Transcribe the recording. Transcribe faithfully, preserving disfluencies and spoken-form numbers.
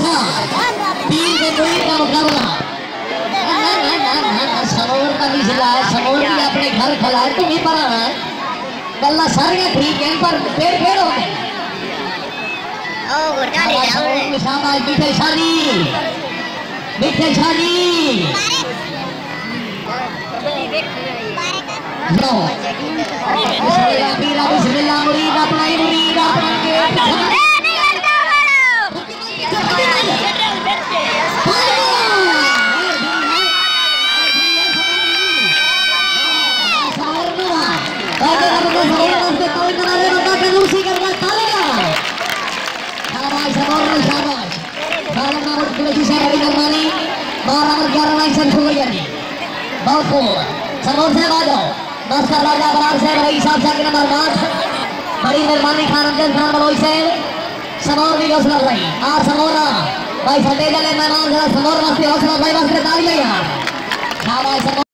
अच्छा तीन के मुरीद का मुकाबला। समोर का भी जिला है, समोर भी अपने घर खड़ा है, तुम ही पढ़ा है गल्ला सारे ठीक है पर पेड़ पेड़ हो गए। शाबाश मीठे शादी मीठे शादी बिस्मिल्लाह बिस्मिल्लाह मुरीद अपना ही मुरीद अपना बहुत खूब समोर से बाजो बस कर राजा बरार से भाई साहब जाके नंबर पाँच बड़ी मेहरबानी खान अमजद खान बलोई से समोर भी हौसला भाई और समोरा भाई फटे जले मेहमान जरा समोर मस्ती हौसला भाई बस तालियां यार शाबाश।